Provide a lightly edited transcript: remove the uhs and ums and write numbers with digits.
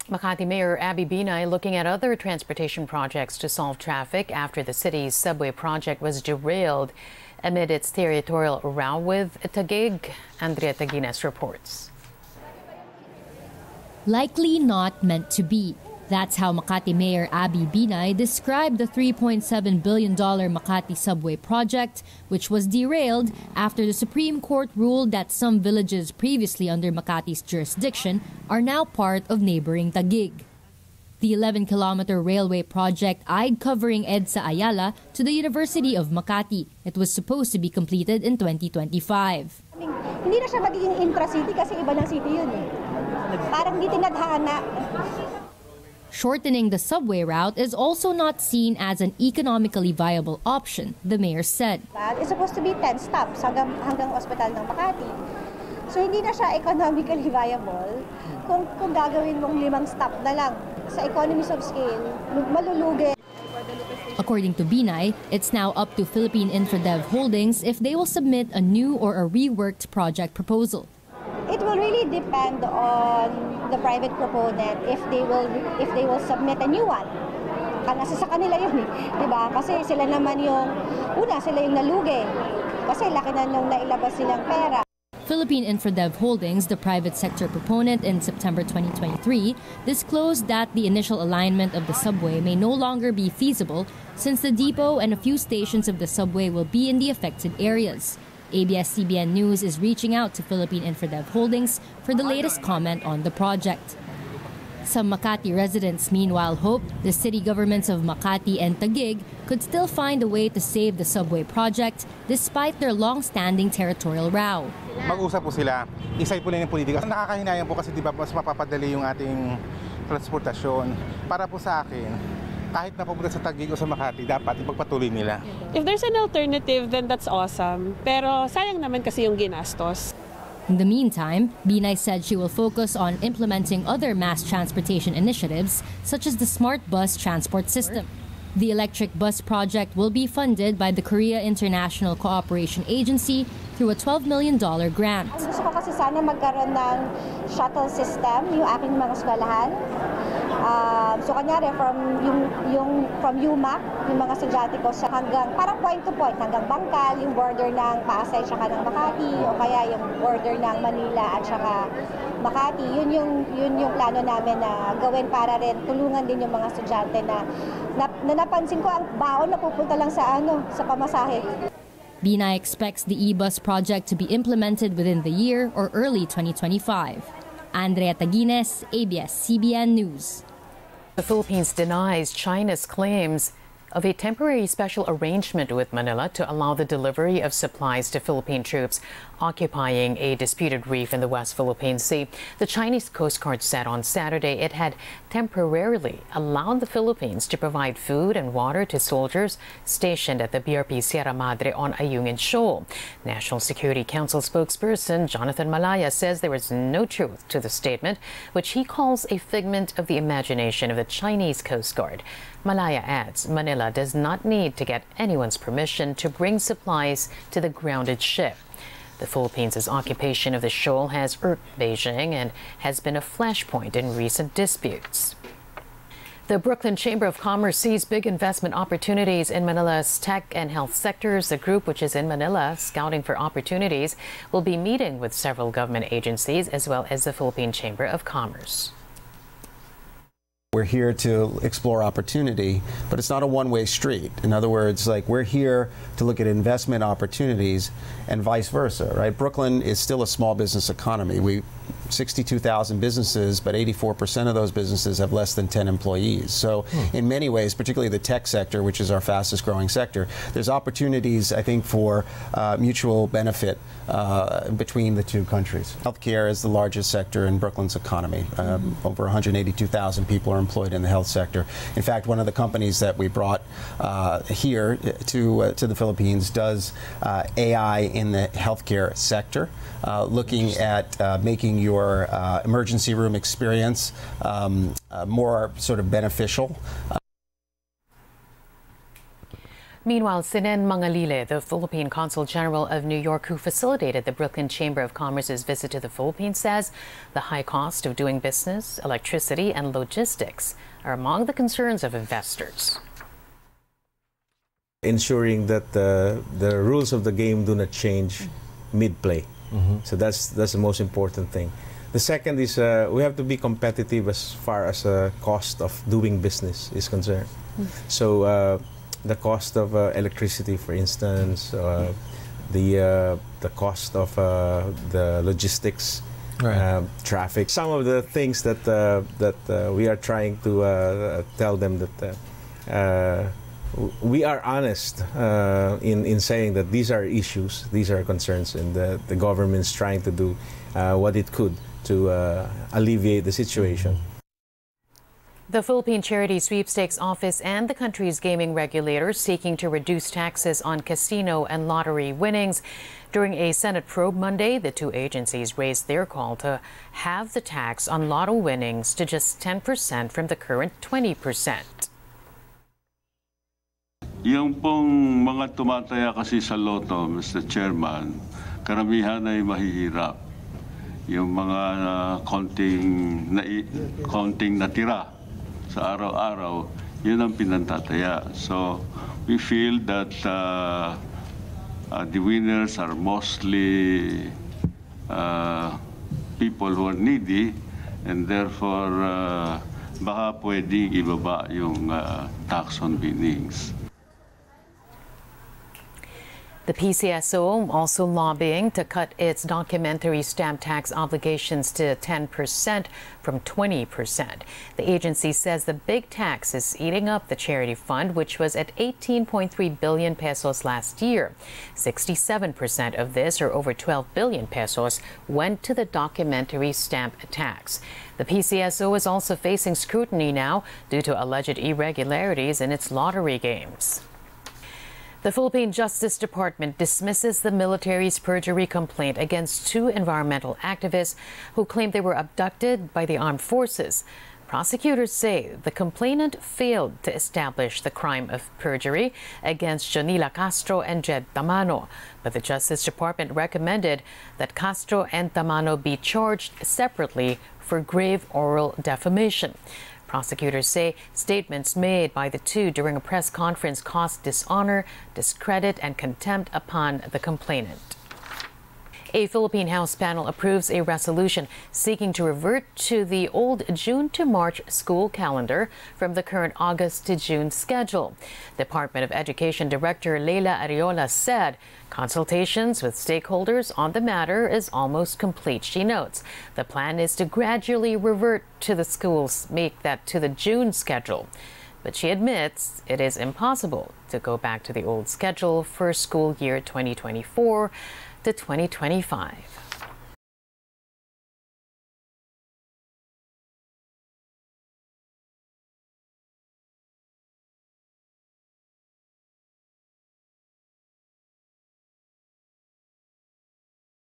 Makati Mayor Abby Binay looking at other transportation projects to solve traffic after the city's subway project was derailed amid its territorial row with Taguig. Andrea Taguines reports. Likely not meant to be. That's how Makati Mayor Abby Binay described the $3.7 billion Makati subway project, which was derailed after the Supreme Court ruled that some villages previously under Makati's jurisdiction are now part of neighboring Taguig. The 11-kilometer railway project eyed covering EDSA Ayala to the University of Makati. It was supposed to be completed in 2025. Hindi na siya magiging intra-city kasi iba ng city yun eh. Parang hindi tinadhana. Shortening the subway route is also not seen as an economically viable option, the mayor said. It's supposed to be 10 stops hanggang ospital ng Makati. So hindi na siya economically viable kung gagawin mong 5 stop na lang. Sa economies of scale, malulugi. According to Binay, it's now up to Philippine Infradev Holdings if they will submit a new or a reworked project proposal. It will really depend on the private proponent if they will submit a new one. Nasa sa kanila yun, di ba? Kasi sila naman sila yung nalugi. Kasi laki na nung nailabas silang pera. Philippine Infradev Holdings, the private sector proponent in September 2023, disclosed that the initial alignment of the subway may no longer be feasible since the depot and a few stations of the subway will be in the affected areas. ABS-CBN News is reaching out to Philippine Infradev Holdings for the latest comment on the project. Some Makati residents meanwhile hope the city governments of Makati and Taguig could still find a way to save the subway project despite their long-standing territorial row. Mag-usap po sila, isay po lang yung politika. Nakakahinayang po kasi di ba mas mapapadali yung ating transportasyon. Para po sa akin, kahit na pupunta sa Taguig o sa Makati, dapat ipagpatuloy nila. If there's an alternative, then that's awesome. Pero sayang naman kasi yung ginastos. In the meantime, Binay said she will focus on implementing other mass transportation initiatives, such as the Smart Bus Transport System. The electric bus project will be funded by the Korea International Cooperation Agency through a $12 million grant. Gusto ko kasi sana magkaroon ng shuttle system, yung aking mga eskwelahan. So kanyari from UMAC, yung mga estudyante ko hanggang parang point to point, hanggang Bangkal, yung border ng Pasay at ng Makati, o kaya yung border ng Manila at saka Makati. Yun yung plano namin na gawin para rin tulungan din yung mga estudyante na napansin ko ang baon na pupunta lang sa pamasahe. Binay expects the e-bus project to be implemented within the year or early 2025. Andrea Taguines, ABS-CBN News. The Philippines denies China's claims of a temporary special arrangement with Manila to allow the delivery of supplies to Philippine troops occupying a disputed reef in the West Philippine Sea. The Chinese Coast Guard said on Saturday it had temporarily allowed the Philippines to provide food and water to soldiers stationed at the BRP Sierra Madre on Ayungin Shoal. National Security Council spokesperson Jonathan Malaya says there is no truth to the statement, which he calls a figment of the imagination of the Chinese Coast Guard. Malaya adds Manila does not need to get anyone's permission to bring supplies to the grounded ship. The Philippines' occupation of the shoal has irked Beijing and has been a flashpoint in recent disputes. The Brooklyn Chamber of Commerce sees big investment opportunities in Manila's tech and health sectors. The group, which is in Manila scouting for opportunities, will be meeting with several government agencies as well as the Philippine Chamber of Commerce. We're here to explore opportunity, but it's not a one-way street. In other words, like, we're here to look at investment opportunities and vice versa, right? Brooklyn is still a small business economy. 62,000 businesses, but 84% of those businesses have less than 10 employees. So in many ways, particularly the tech sector, which is our fastest growing sector, there's opportunities, I think, for mutual benefit between the two countries. Healthcare is the largest sector in Brooklyn's economy. Over 182,000 people are employed in the health sector. In fact, one of the companies that we brought here to the Philippines does AI in the healthcare sector, looking at making your emergency room experience more sort of beneficial. Meanwhile, Sinen Mangalile, the Philippine Consul General of New York who facilitated the Brooklyn Chamber of Commerce's visit to the Philippines, says the high cost of doing business, electricity, and logistics are among the concerns of investors. Ensuring that the rules of the game do not change mid-play. So that's the most important thing. The second is we have to be competitive as far as cost of doing business is concerned. So the cost of electricity, for instance, the cost of the logistics, traffic. Some of the things that we are trying to tell them that we are honest in saying that these are issues, these are concerns, and the government's trying to do what it could to alleviate the situation. The Philippine Charity Sweepstakes Office and the country's gaming regulators seeking to reduce taxes on casino and lottery winnings. During a Senate probe Monday, the two agencies raised their call to halve the tax on lotto winnings to just 10% from the current 20%. Yung pong mga tumataya kasi sa loto, Mr. Chairman, karamihan ay mahihirap. Yung mga konting natira sa araw-araw, yun ang pinantataya. So we feel that the winners are mostly people who are needy, and therefore baka pwedeng ibaba yung tax on winnings. The PCSO also lobbying to cut its documentary stamp tax obligations to 10% from 20%. The agency says the big tax is eating up the charity fund, which was at 18.3 billion pesos last year. 67% of this, or over 12 billion pesos, went to the documentary stamp tax. The PCSO is also facing scrutiny now due to alleged irregularities in its lottery games. The Philippine Justice Department dismisses the military's perjury complaint against two environmental activists who claimed they were abducted by the armed forces. Prosecutors say the complainant failed to establish the crime of perjury against Jonila Castro and Jed Tamano, but the Justice Department recommended that Castro and Tamano be charged separately for grave oral defamation. Prosecutors say statements made by the two during a press conference caused dishonor, discredit, and contempt upon the complainant. A Philippine House panel approves a resolution seeking to revert to the old June to March school calendar from the current August to June schedule. Department of Education Director Leila Ariola said consultations with stakeholders on the matter is almost complete. She notes the plan is to gradually revert to the schools, make that to the June schedule. But she admits it is impossible to go back to the old schedule for school year 2024 to 2025.